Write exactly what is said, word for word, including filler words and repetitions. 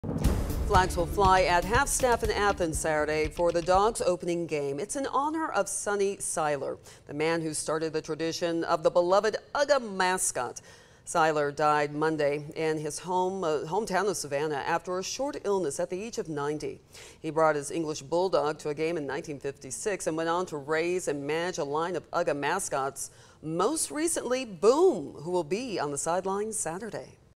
Flags will fly at half-staff in Athens Saturday for the Dogs' opening game. It's in honor of Sonny Seiler, the man who started the tradition of the beloved Uga mascot. Seiler died Monday in his home uh, hometown of Savannah after a short illness at the age of ninety. He brought his English Bulldog to a game in nineteen fifty-six and went on to raise and manage a line of Uga mascots, most recently Boom, who will be on the sidelines Saturday.